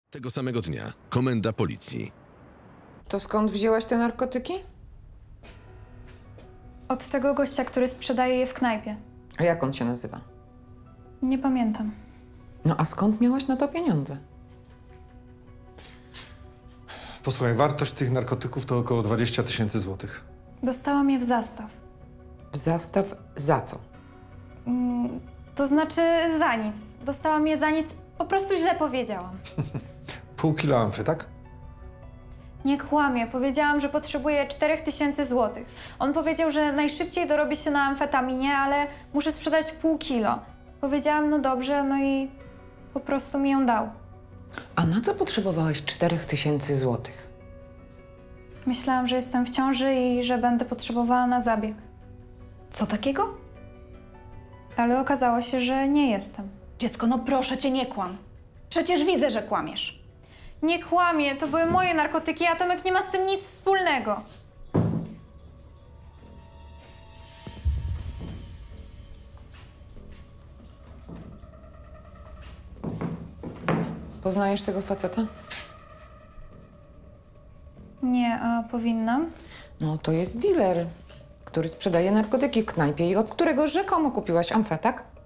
Tego samego dnia komenda policji. To skąd wzięłaś te narkotyki? Od tego gościa, który sprzedaje je w knajpie. A jak on się nazywa? Nie pamiętam. No a skąd miałaś na to pieniądze? Posłuchaj, wartość tych narkotyków to około 20 000 złotych. Dostałam je w zastaw. W zastaw za co? To znaczy za nic. Dostałam je za nic, po prostu źle powiedziałam. Pół kilo amfy, tak? Nie kłamię, powiedziałam, że potrzebuję 4000 złotych. On powiedział, że najszybciej dorobię się na amfetaminie, ale muszę sprzedać pół kilo. Powiedziałam, no dobrze, no i po prostu mi ją dał. A na co potrzebowałaś 4000 złotych? Myślałam, że jestem w ciąży i że będę potrzebowała na zabieg. Co takiego? Ale okazało się, że nie jestem. Dziecko, no proszę cię, nie kłam. Przecież widzę, że kłamiesz. Nie kłamię, to były moje narkotyki, a Tomek nie ma z tym nic wspólnego. Poznajesz tego faceta? Nie, a powinnam? No to jest dealer, który sprzedaje narkotyki w knajpie i od którego rzekomo kupiłaś amfę, tak?